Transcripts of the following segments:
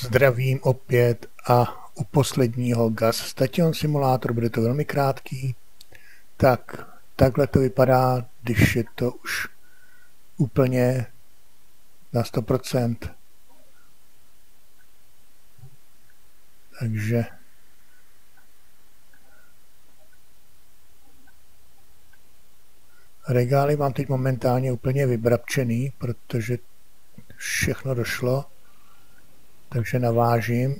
Zdravím opět a u posledního Gas Station Simulator, bude to velmi krátký. Takhle to vypadá, když je to už úplně na 100%. Takže regály mám teď momentálně úplně vybrabčený, protože všechno došlo. Takže navážím.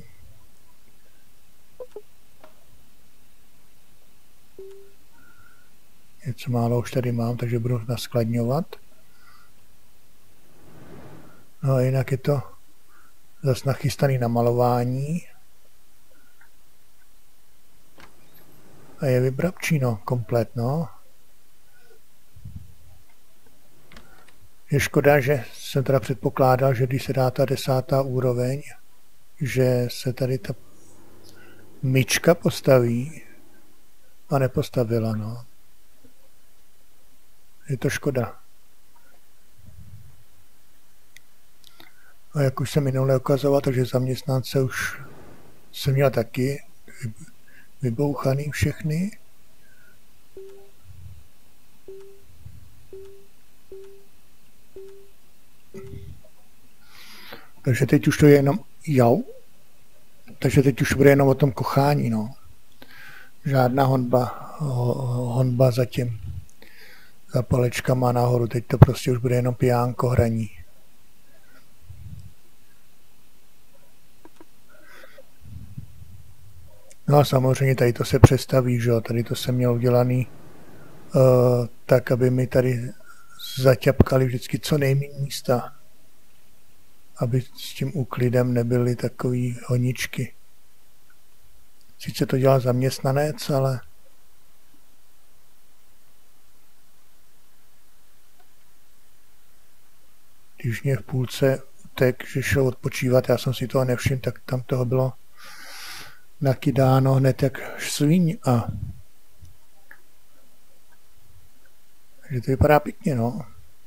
Něco málo už tady mám, takže budu naskladňovat. No a jinak je to zase nachystaný na malování. A je vybrabčíno komplet, no. Je škoda, že jsem teda předpokládal, že když se dá ta 10. úroveň, že se tady ta myčka postaví a nepostavila, no. Je to škoda. A jak už jsem minule ukazoval, takže zaměstnance už jsem měl taky vybouchaný všechny. Takže teď už to je jenom Takže teď už bude jenom o tom kochání, no. Žádná honba zatím za palečkama nahoru. Teď to prostě už bude jenom pijánko hraní. No a samozřejmě tady to se přestaví, že jo. Tady to jsem měl udělaný tak, aby mi tady zaťapkali vždycky co nejméně místa. Aby s tím úklidem nebyly takový honičky. Sice to dělal zaměstnanec, ale když mě v půlce utek, že šel odpočívat, já jsem si toho nevšiml, tak tam toho bylo nakydáno hned jak svíň a takže to vypadá pěkně, no.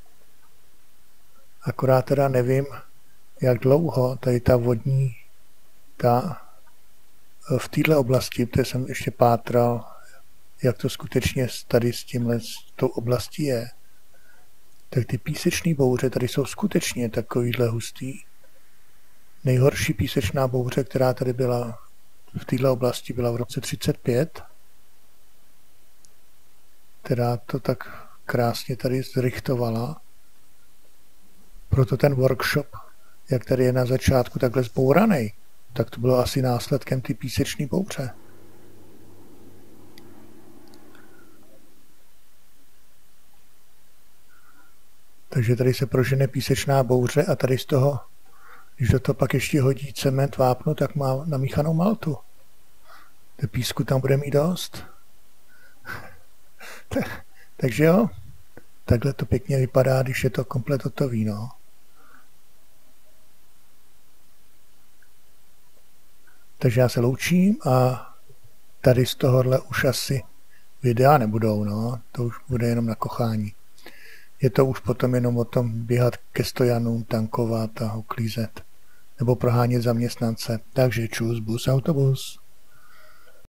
Akorát teda nevím, jak dlouho tady ta vodní, v této oblasti, protože jsem ještě pátral, jak to skutečně tady s tou oblastí je, tak ty písečné bouře tady jsou skutečně takovýhle hustý. Nejhorší písečná bouře, která tady byla v této oblasti, byla v roce 1935, která to tak krásně tady zrychtovala. Proto ten workshop, jak tady je na začátku takhle zbouraný, tak to bylo asi následkem ty písečné bouře. Takže tady se prožene písečná bouře a tady z toho, když do toho pak ještě hodí cement, vápno, tak má namíchanou maltu. To písku tam bude mít dost. Takže jo, takhle to pěkně vypadá, když je to komplet hotový, no. Takže já se loučím a tady z tohohle už asi videa nebudou, no. To už bude jenom na kochání. Je to už potom jenom o tom běhat ke stojanům, tankovat a uklízet. Nebo prohánět zaměstnance. Takže čus, bus, autobus.